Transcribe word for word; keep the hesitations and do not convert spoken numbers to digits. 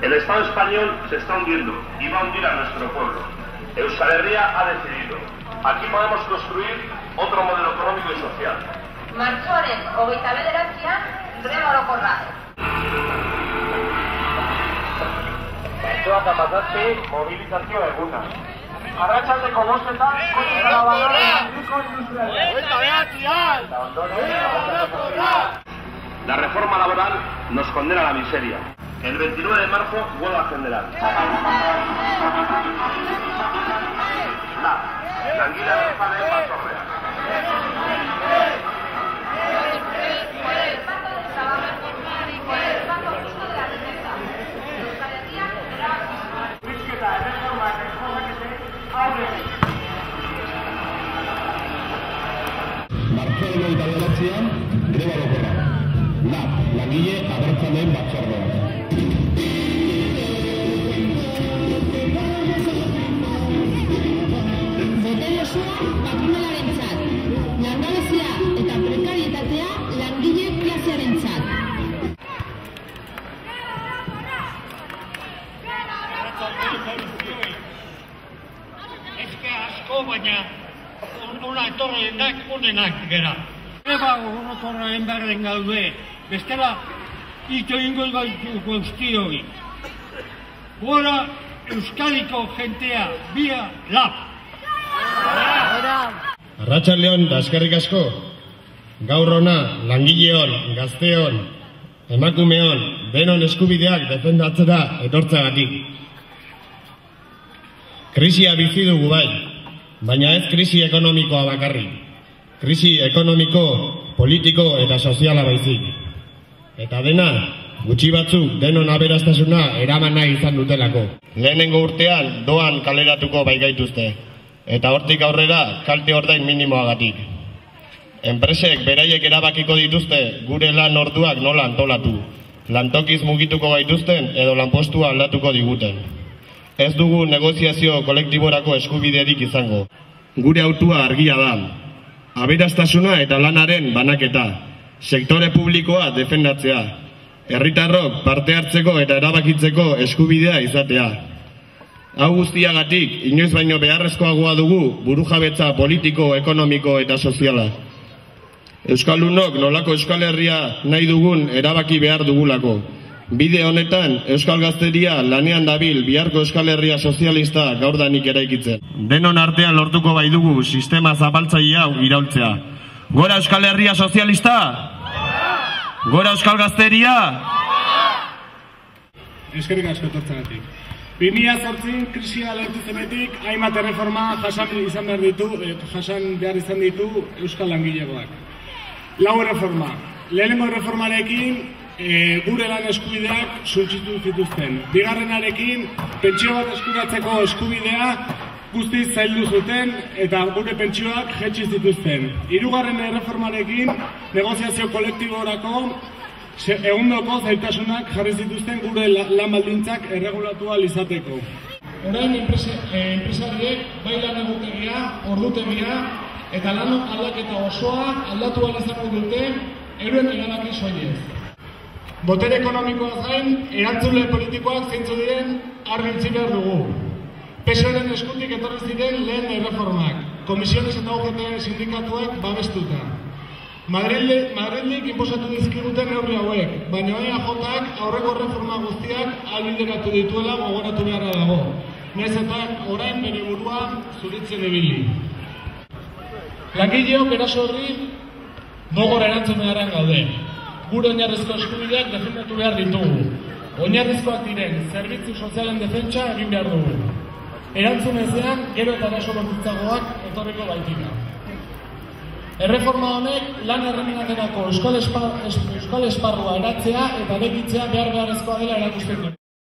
El Estado español se está hundiendo y va a hundir a nuestro pueblo. Euskal Herria ha decidido. Aquí podemos construir otro modelo económico y social. Martxoaren hogeita bederatzian greba orokorra. Martxoak hamazazpi mobilizazio eguna. Arratsaldeko bostetan kotxe grabadore handiko industrialea. La reforma laboral nos condena a la miseria. El veintinueve de marzo, huelga general. La tranquila reforma de Batzordea. Martxoaren hogeita bederatzian, greba orokorra. Lab, langile abertzaleen batzordea. Botere osoa patronalarentzat, langabezia eta prekarietatea langile klasearentzat. Ezke asko baina ona etorrenak onenak gara. Greba orokorraren berren gaude, bestela ito ingo gaitu guztioi. Gora Euskadiko jentea, bia lab! Arratsaldeon eta eskerrik asko. Gaur hona, langileon, gazteon, emakumeon, denon eskubideak defendatzera etortzagatik. Krisia bizi dugu bai, baina ez krisi ekonomikoa bakarrik. Krisi ekonomiko, politiko eta soziala baizik. Eta dena, gutxi batzuk denon aberastasuna eraman nahi izan dutelako. Lehenengo urtean doan kaleratuko baikaituzte, eta hortik aurrera kalte ordain minimoagatik. Enpresek beraiek erabakiko dituzte gure lan orduak nola antolatu, lantokiz mugituko gaituzten edo lanpostua aldatuko diguten. Ez dugu negoziazio kolektiborako eskubiderik izango. Gure hautua argia da. Aberastasuna eta lanaren banaketa. Sektore publikoa defendatzea. Herritarrok parte hartzeko eta erabakitzeko eskubidea izatea. Hau guztiagatik, inoiz baino beharrezkoagoa dugu burujabetza politiko, ekonomiko eta soziala. Euskaldunok nolako Euskal Herria nahi dugun erabaki behar dugulako. Bide honetan, Euskal Gazteria lanean dabil biharko Euskal Herria sozialista gaurdanik eraikitzen. Denon artean lortuko bai dugu sistema zapaltzaile hau iraultzea. Gora Euskal Herria sozialista? Gora Euskal Gazteria? Eskerrik asko etortzagatik. bi mila zortzian krisia lehentu zenetik, hainbat erreforma jasan izan behar ditu, jasan behar izan ditu Euskal Langilegoak. Lau erreforma. Lehenengo erreformarekin E, gure lan eskubideak suntsitu zituzten. Bigarrenarekin, pentsio bat eskuratzeko eskubidea guztiz zaildu zuten eta gure pentsioak jaitsi zituzten. Hirugarren erreformarekin, negoziazio kolektiborako egundoko zailtasunak jarri zituzten gure lan baldintzak erregulatu ahal izateko. Orain enpresariek bai lan egutegia, ordutegia eta lan aldaketa osoa aldatu ahal izango dute euren erabaki soilez. Botere ekonomikoaz gain, erantzule politikoak zeintzu diren argi utzi behar dugu. P S Oren eskutik etorri ziren lehen erreformak, komisiones eta U G T sindikatuak babestuta. Madrildik inposatu dizkiguten neurri hauek, baina E A Jak aurreko reforma guztiak ahalbideratu dituela gogoratu beharra dago. Nahiz eta orain bere burua zuritzen ibili. Langileok eraso horri gogor erantzun beharrean gaude. Gure oinarrizko eskubideak defendatu behar ditugu. Oinarrizkoak diren zerbitzu sozialen defentsa egin behar dugu. Erantzun ezean, gero eta eraso bortitzagoak etorriko baitika. Erreforma honek lan erreminaterako euskal esparrua eratzea eta begitzea behar beharrezkoa dela erakusten du.